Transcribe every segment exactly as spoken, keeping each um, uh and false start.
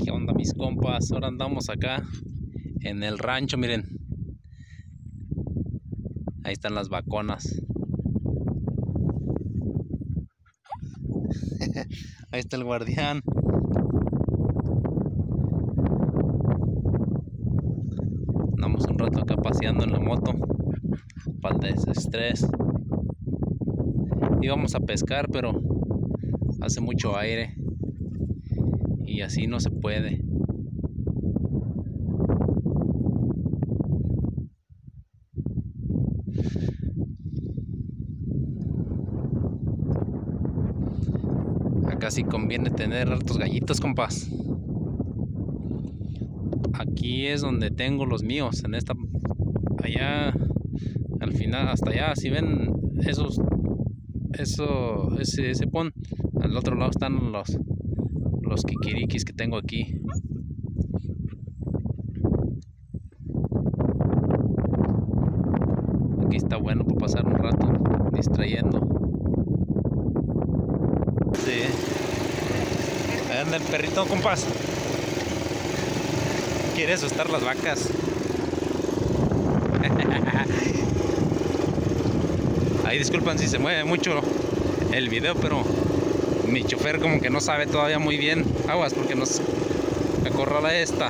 ¿Qué onda, mis compas? Ahora andamos acá en el rancho, miren. Ahí están las vaconas. Ahí está el guardián. Andamos un rato acá paseando en la moto para el desestrés. Íbamos a pescar, pero hace mucho aire y así no se puede. Acá sí conviene tener hartos gallitos, compas. Aquí es donde tengo los míos, en esta, allá, al final, hasta allá, si ven esos, eso, ese, ese pon, al otro lado están los, los kikirikis que tengo aquí. Aquí está bueno para pasar un rato distrayendo. Sí. Ahí anda el perrito, compas. Quiere asustar las vacas. Ahí disculpan si se mueve mucho el video, pero mi chofer como que no sabe todavía muy bien. Aguas porque nos acorrala esta.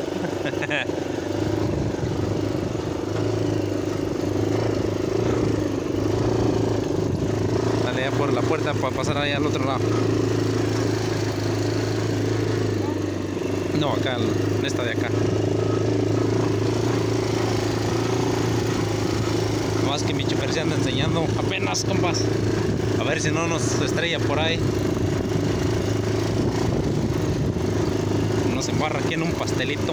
Dale ya por la puerta para pasar allá al otro lado. No, acá, en esta de acá. Más que mi chofer se anda enseñando apenas, compas. A ver si no nos estrella por ahí. Nos embarra aquí en un pastelito.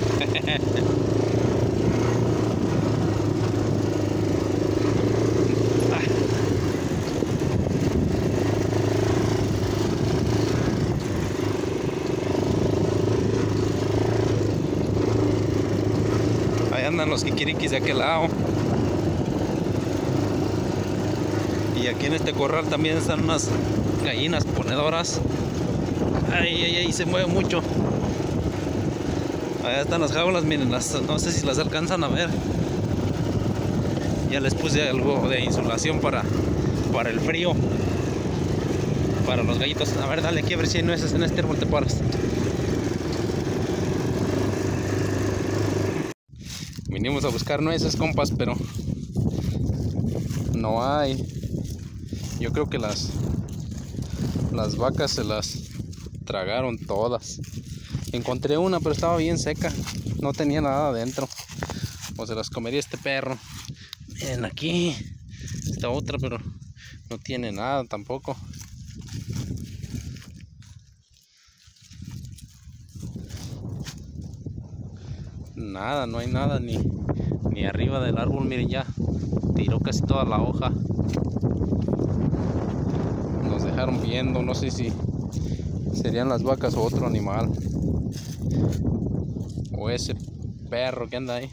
Ahí andan los kikirikis de aquel lado. Y aquí en este corral también están unas gallinas ponedoras. Ay, ay, ay, se mueve mucho. Allá están las jaulas, miren, las, no sé si las alcanzan a ver. Ya les puse algo de insulación para, para el frío. Para los gallitos. A ver, dale aquí a ver si hay nueces en este árbol, te paras. Vinimos a buscar nueces, compas, pero no hay. Yo creo que las las vacas se las tragaron todas. Encontré una, pero estaba bien seca, no tenía nada adentro. O se las comería este perro. Miren aquí, esta otra, pero no tiene nada tampoco. Nada, no hay nada ni, ni arriba del árbol. Miren, ya tiró casi toda la hoja. Nos dejaron viendo, no sé si serían las vacas o otro animal, o ese perro que anda ahí.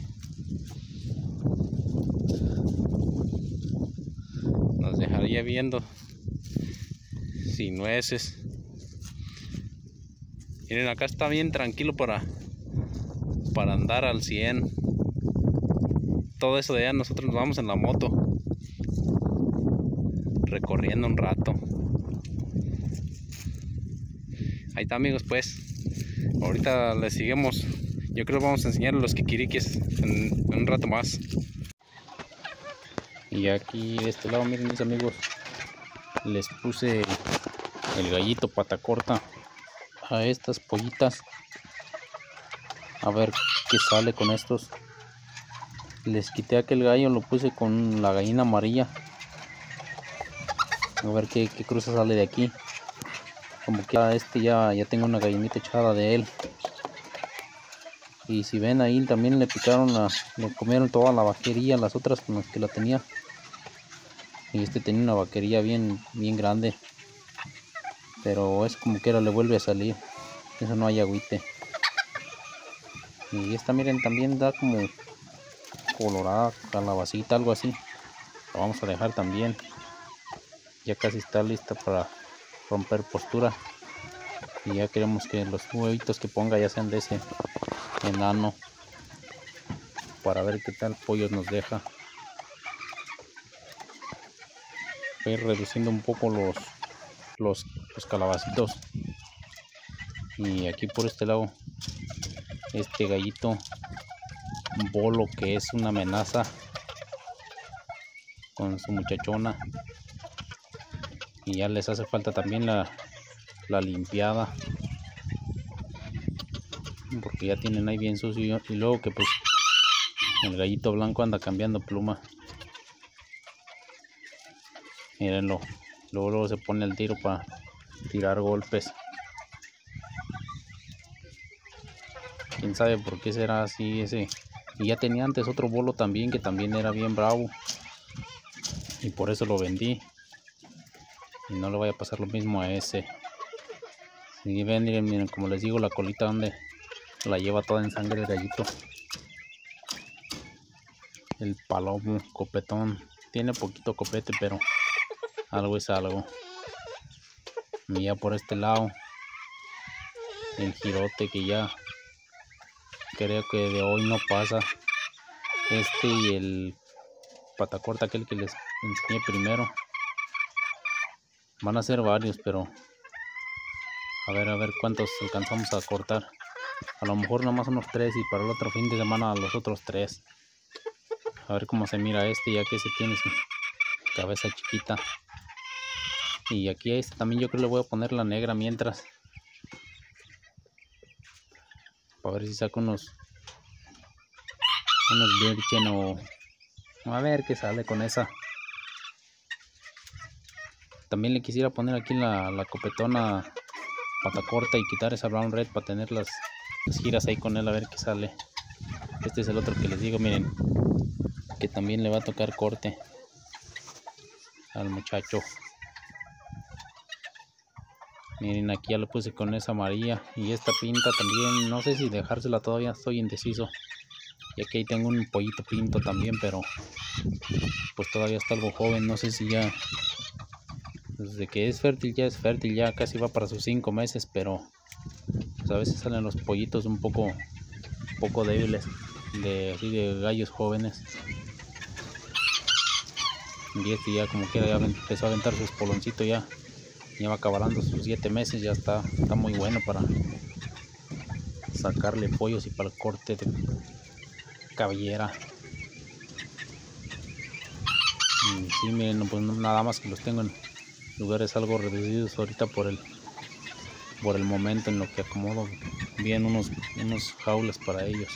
Nos dejaría viendo sin nueces. Miren, acá está bien tranquilo para para andar al cien. Todo eso de allá nosotros nos vamos en la moto recorriendo un rato. Ahí está, amigos, pues ahorita les seguimos. Yo creo que vamos a enseñarles los kikirikis en, en un rato más. Y aquí de este lado, miren, mis amigos, les puse el gallito pata corta a estas pollitas. A ver qué sale con estos. Les quité aquel gallo, lo puse con la gallina amarilla. A ver qué, qué cruza sale de aquí. Como que a este ya, ya tengo una gallinita echada de él. Y si ven ahí también le picaron, la, le comieron toda la vaquería, las otras con las que la tenía. Y este tenía una vaquería bien, bien grande. Pero es como que ahora le vuelve a salir. Eso no hay agüite. Y esta, miren, también da como colorada, calabacita, algo así. La vamos a dejar también. Ya casi está lista para romper postura. Y ya queremos que los huevitos que ponga ya sean de ese enano, para ver qué tal pollos nos deja. Voy a ir reduciendo un poco los, los, los calabacitos. Y aquí por este lado, este gallito bolo que es una amenaza con su muchachona. Y ya les hace falta también la, la limpiada, porque ya tienen ahí bien sucio. Y luego que pues el gallito blanco anda cambiando pluma. Mírenlo, luego, luego se pone el tiro para tirar golpes. Quién sabe por qué será así ese. Y ya tenía antes otro bolo también que también era bien bravo, y por eso lo vendí. Y no le vaya a pasar lo mismo a ese. Si ven, miren, miren, como les digo, la colita donde la lleva toda en sangre el gallito. El palomo copetón. Tiene poquito copete, pero algo es algo. Y ya por este lado, el jirote que ya creo que de hoy no pasa. Este y el patacorta, aquel que les enseñé primero. Van a ser varios, pero a ver, a ver cuántos alcanzamos a cortar. A lo mejor nomás unos tres, y para el otro fin de semana los otros tres. A ver cómo se mira este, ya que ese tiene su cabeza chiquita. Y aquí a este también yo creo que le voy a poner la negra mientras, para ver si saco unos unos virgen, o a ver qué sale con esa. También le quisiera poner aquí la, la copetona pata corta y quitar esa brown red para tener las, las giras ahí con él, a ver qué sale. Este es el otro que les digo, miren, que también le va a tocar corte al muchacho. Miren, aquí ya lo puse con esa amarilla, y esta pinta también, no sé si dejársela, todavía estoy indeciso. Y aquí ahí tengo un pollito pinto también, pero pues todavía está algo joven, no sé si ya, desde que es fértil ya es fértil, ya casi va para sus cinco meses, pero pues a veces salen los pollitos un poco, un poco débiles, de, así de gallos jóvenes. Y este ya como quiera ya empezó a aventar su espoloncito, ya ya va acabando sus siete meses, ya está, está muy bueno para sacarle pollos y para el corte de cabellera. Y sí, miren, pues nada más que los tengo en lugares algo reducidos ahorita por el por el momento, en lo que acomodo bien unos, unos jaulas para ellos.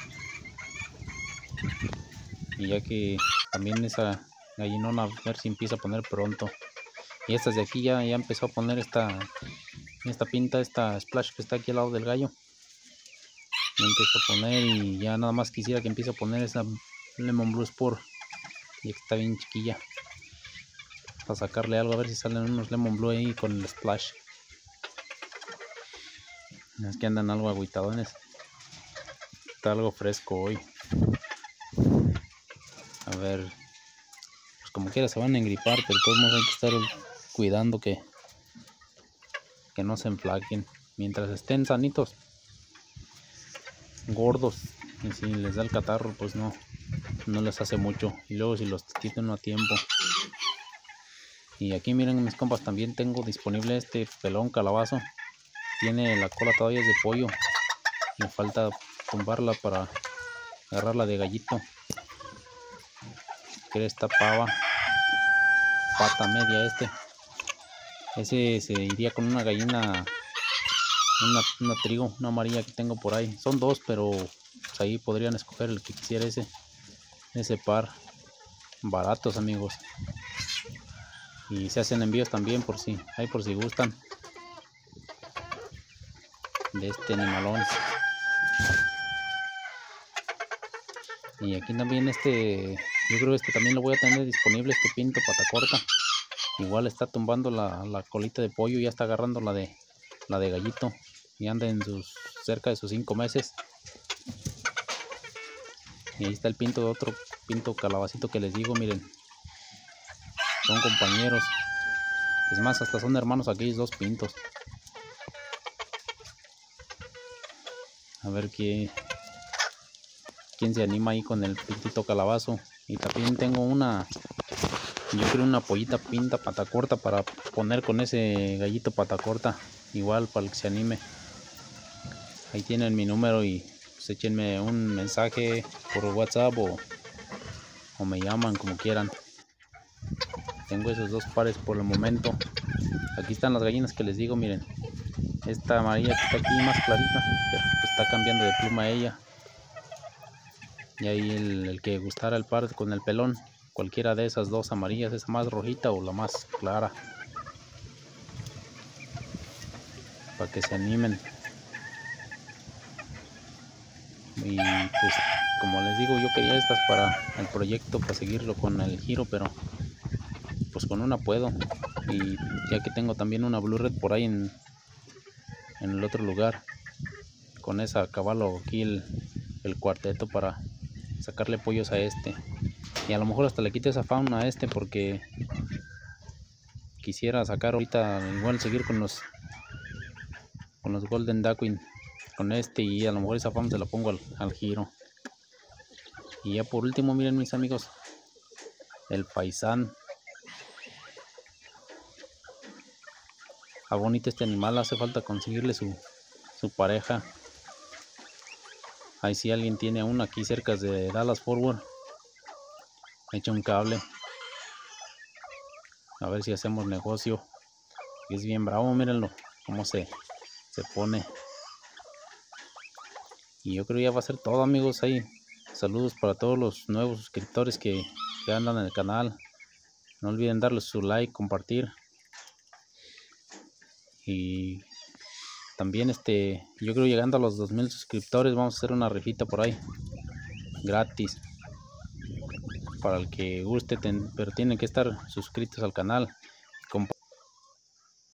Y ya que también esa gallinona, a ver si empieza a poner pronto. Y estas de aquí ya, ya empezó a poner esta, esta pinta, esta splash que está aquí al lado del gallo. Ya empezó a poner, y ya nada más quisiera que empiece a poner esa Lemon Blue Sport, y que está bien chiquilla, para sacarle algo, a ver si salen unos Lemon Blue ahí con el splash. Es que andan algo agüitadones, está algo fresco hoy. A ver, pues como quiera se van a engripar, pero de todos modos hay que estar cuidando que, que no se enflaquen. Mientras estén sanitos, gordos, y si les da el catarro, pues no, no les hace mucho. Y luego si los tienen a tiempo. Y aquí miren, mis compas, también tengo disponible este pelón calabazo. Tiene la cola todavía es de pollo, me falta tumbarla para agarrarla de gallito. Que esta pava, pata media este. Ese se iría con una gallina, una, una trigo, una amarilla que tengo por ahí. Son dos, pero pues ahí podrían escoger el que quisiera ese, ese par. Baratos, amigos. Y se hacen envíos también por si, ahí por si gustan de este animalón. Y aquí también este, yo creo que este también lo voy a tener disponible, este pinto pata corta. Igual está tumbando la, la colita de pollo, ya está agarrando la de la de gallito, y anda en sus cerca de sus cinco meses. Y ahí está el pinto de otro pinto calabacito que les digo, miren, son compañeros, es más, hasta son hermanos aquellos dos pintos. A ver qué, quién se anima ahí con el pitito calabazo. Y también tengo una, yo creo una pollita pinta pata corta para poner con ese gallito pata corta. Igual para el que se anime. Ahí tienen mi número y pues échenme un mensaje por WhatsApp o, o me llaman como quieran. Tengo esos dos pares por el momento. Aquí están las gallinas que les digo, miren. Esta amarilla que está aquí más clarita, pero pues está cambiando de pluma ella. Y ahí el, el que gustara el par con el pelón, cualquiera de esas dos amarillas, esa más rojita o la más clara, para que se animen. Y pues como les digo, yo quería estas para el proyecto, para seguirlo con el giro, pero pues con una puedo. Y ya que tengo también una Blue Red por ahí en, en el otro lugar, con esa acabalo aquí el, el cuarteto para sacarle pollos a este. Y a lo mejor hasta le quito esa fauna a este, porque quisiera sacar ahorita, igual seguir con los con los Golden Duckling con este, y a lo mejor esa fauna se la pongo al, al giro. Y ya por último, miren mis amigos, el faisán. A bonito este animal, hace falta conseguirle su, su pareja. Ahí si alguien tiene uno aquí cerca de Dallas Fort Worth, echa un cable. A ver si hacemos negocio. Es bien bravo, mírenlo cómo se, se pone. Y yo creo ya va a ser todo, amigos. Ahí saludos para todos los nuevos suscriptores que, que andan en el canal. No olviden darle su like, compartir. Y también este, yo creo llegando a los dos mil suscriptores vamos a hacer una rifita por ahí, gratis, para el que guste, ten, pero tienen que estar suscritos al canal.